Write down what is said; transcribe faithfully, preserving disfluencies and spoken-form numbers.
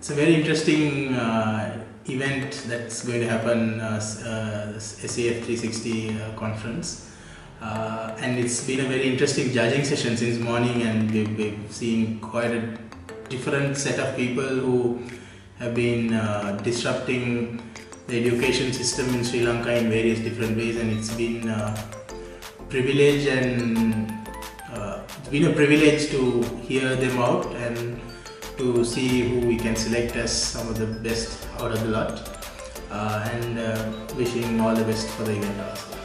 It's a very interesting uh, event that's going to happen, uh, uh, S E F three sixty uh, conference, uh, and it's been a very interesting judging session since morning, and we've, we've seen quite a different set of people who have been uh, disrupting the education system in Sri Lanka in various different ways, and it's been a privilege and uh, it's been a privilege to hear them out and to see who we can select as some of the best out of the lot, uh, and uh, wishing all the best for the event also.